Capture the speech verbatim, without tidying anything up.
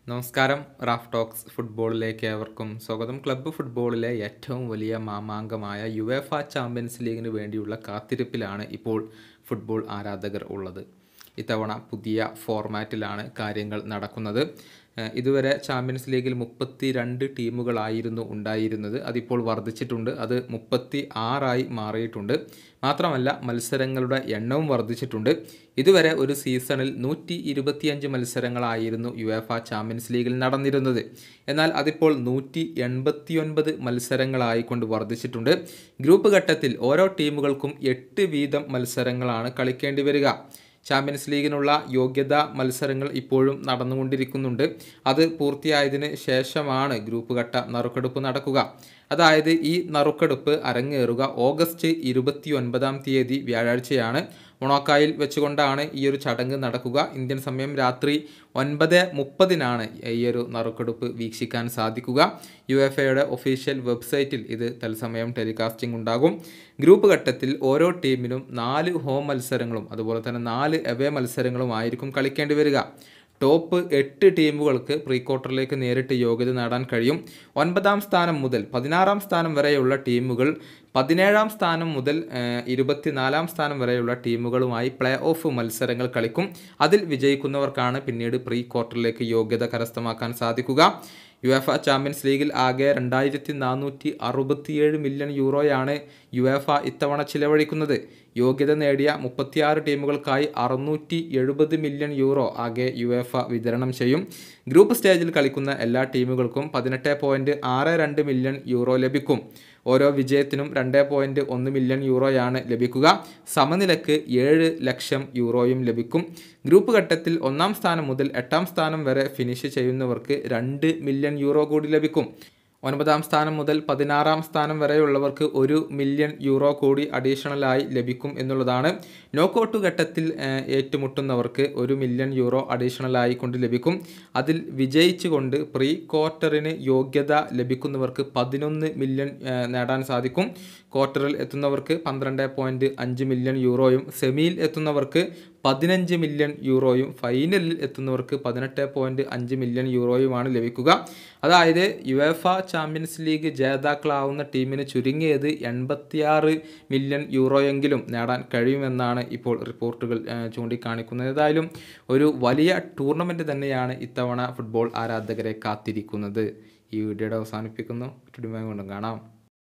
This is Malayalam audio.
നമസ്കാരം. റാഫ് ടോക്സ് ഫുട്ബോളിലേക്ക് ഏവർക്കും സ്വാഗതം. ക്ലബ്ബ് ഫുട്ബോളിലെ ഏറ്റവും വലിയ മാമാങ്കമായ യുവേഫ ചാമ്പ്യൻസ് ലീഗിന് വേണ്ടിയുള്ള കാത്തിരിപ്പിലാണ് ഇപ്പോൾ ഫുട്ബോൾ ആരാധകർ ഉള്ളത്. ഇത്തവണ പുതിയ ഫോർമാറ്റിലാണ് കാര്യങ്ങൾ നടക്കുന്നത്. ഇതുവരെ ചാമ്പ്യൻസ് ലീഗിൽ മുപ്പത്തി രണ്ട് ടീമുകളായിരുന്നു ഉണ്ടായിരുന്നത്. അതിപ്പോൾ വർദ്ധിച്ചിട്ടുണ്ട്. അത് മുപ്പത്തി ആറായി മാറിയിട്ടുണ്ട്. മാത്രമല്ല മത്സരങ്ങളുടെ എണ്ണവും വർദ്ധിച്ചിട്ടുണ്ട്. ഇതുവരെ ഒരു സീസണിൽ നൂറ്റി ഇരുപത്തിയഞ്ച് മത്സരങ്ങളായിരുന്നു യുവേഫ ചാമ്പ്യൻസ് ലീഗിൽ നടന്നിരുന്നത്. എന്നാൽ അതിപ്പോൾ നൂറ്റി എൺപത്തി ഒൻപത് മത്സരങ്ങളായിക്കൊണ്ട് വർദ്ധിച്ചിട്ടുണ്ട്. ഗ്രൂപ്പ് ഘട്ടത്തിൽ ഓരോ ടീമുകൾക്കും എട്ട് വീതം മത്സരങ്ങളാണ് കളിക്കേണ്ടി വരിക. ചാമ്പ്യൻസ് ലീഗിനുള്ള യോഗ്യതാ മത്സരങ്ങൾ ഇപ്പോഴും നടന്നുകൊണ്ടിരിക്കുന്നുണ്ട്. അത് പൂർത്തിയായതിന് ശേഷമാണ് ഗ്രൂപ്പ് ഘട്ട നറുക്കെടുപ്പ് നടക്കുക. അതായത് ഈ നറുക്കെടുപ്പ് അരങ്ങേറുക ഓഗസ്റ്റ് ഇരുപത്തി ഒൻപതാം തീയതി വ്യാഴാഴ്ചയാണ്. മൊണോക്കോയിൽ വെച്ചുകൊണ്ടാണ് ഈ ഒരു ചടങ്ങ് നടക്കുക. ഇന്ത്യൻ സമയം രാത്രി ഒൻപത് മുപ്പതിനാണ് ഈ ഒരു നറുക്കെടുപ്പ് വീക്ഷിക്കാൻ സാധിക്കുക. യുവേഫയുടെ ഒഫീഷ്യൽ വെബ്സൈറ്റിൽ ഇത് തത്സമയം ടെലികാസ്റ്റിംഗ് ഉണ്ടാകും. ഗ്രൂപ്പ് ഘട്ടത്തിൽ ഓരോ ടീമിനും നാല് ഹോം മത്സരങ്ങളും അതുപോലെ തന്നെ നാല് എവേ മത്സരങ്ങളും ആയിരിക്കും കളിക്കേണ്ടി വരിക. ടോപ്പ് എട്ട് ടീമുകൾക്ക് പ്രീ ക്വാർട്ടറിലേക്ക് നേരിട്ട് യോഗ്യത നേടാൻ കഴിയും. ഒൻപതാം സ്ഥാനം മുതൽ പതിനാറാം സ്ഥാനം വരെയുള്ള ടീമുകൾ പതിനേഴാം സ്ഥാനം മുതൽ ഇരുപത്തിനാലാം സ്ഥാനം വരെയുള്ള ടീമുകളുമായി പ്ലേ ഓഫ് മത്സരങ്ങൾ കളിക്കും. അതിൽ വിജയിക്കുന്നവർക്കാണ് പിന്നീട് പ്രീ ക്വാർട്ടറിലേക്ക് യോഗ്യത കരസ്ഥമാക്കാൻ സാധിക്കുക. യുവേഫ ചാമ്പ്യൻസ് ലീഗിൽ ആകെ രണ്ടായിരത്തി നാനൂറ്റി അറുപത്തിയേഴ് മില്യൺ യൂറോയാണ് യുവേഫ ഇത്തവണ ചിലവഴിക്കുന്നത്. യോഗ്യത നേടിയ മുപ്പത്തിയാറ് ടീമുകൾക്കായി അറുന്നൂറ്റി എഴുപത് മില്യൺ യൂറോ ആകെ യുവേഫ വിതരണം ചെയ്യും. ഗ്രൂപ്പ് സ്റ്റേജിൽ കളിക്കുന്ന എല്ലാ ടീമുകൾക്കും പതിനെട്ട് പോയിൻറ്റ് ആറ് രണ്ട് മില്യൺ യൂറോ ലഭിക്കും. ഓരോ വിജയത്തിനും രണ്ട് പോയിൻറ്റ് ഒന്ന് മില്യൺ യൂറോയാണ് ലഭിക്കുക. സമനിലക്ക് ഏഴ് ലക്ഷം യൂറോയും ലഭിക്കും. ഗ്രൂപ്പ് ഘട്ടത്തിൽ ഒന്നാം സ്ഥാനം മുതൽ എട്ടാം സ്ഥാനം വരെ ഫിനിഷ് ചെയ്യുന്നവർക്ക് രണ്ട് മില്യൺ യൂറോ കൂടി ലഭിക്കും. ഒൻപതാം സ്ഥാനം മുതൽ പതിനാറാം സ്ഥാനം വരെയുള്ളവർക്ക് ഒരു മില്യൺ യൂറോ കൂടി അഡീഷണലായി ലഭിക്കും എന്നുള്ളതാണ്. നോക്കൌട്ട് ഘട്ടത്തിൽ ഏറ്റുമുട്ടുന്നവർക്ക് ഒരു മില്യൺ യൂറോ അഡീഷണലായി കൊണ്ട് ലഭിക്കും. അതിൽ വിജയിച്ചുകൊണ്ട് പ്രീ ക്വാർട്ടറിന് യോഗ്യത ലഭിക്കുന്നവർക്ക് പതിനൊന്ന് മില്യൺ നേടാൻ സാധിക്കും. ക്വാർട്ടറിൽ എത്തുന്നവർക്ക് പന്ത്രണ്ട് പോയിൻറ്റ് അഞ്ച് മില്യൺ യൂറോയും സെമിയിൽ എത്തുന്നവർക്ക് പതിനഞ്ച് മില്യൺ യൂറോയും ഫൈനലിൽ എത്തുന്നവർക്ക് പതിനെട്ട് പോയിൻറ്റ് അഞ്ച് മില്യൺ യൂറോയുമാണ് ലഭിക്കുക. അതായത് യുവേഫ ചാമ്പ്യൻസ് ലീഗ് ജേതാക്കളാവുന്ന ടീമിന് ചുരുങ്ങിയത് എൺപത്തിയാറ് മില്യൺ യൂറോയെങ്കിലും നേടാൻ കഴിയുമെന്നാണ് ഇപ്പോൾ റിപ്പോർട്ടുകൾ ചൂണ്ടിക്കാണിക്കുന്നത്. ഏതായാലും ഒരു വലിയ ടൂർണമെൻറ്റ് തന്നെയാണ് ഇത്തവണ ഫുട്ബോൾ ആരാധകരെ കാത്തിരിക്കുന്നത്. ഈ വീഡിയോയുടെ അവസാനിപ്പിക്കുന്നു. വീണ്ടും കാണാം.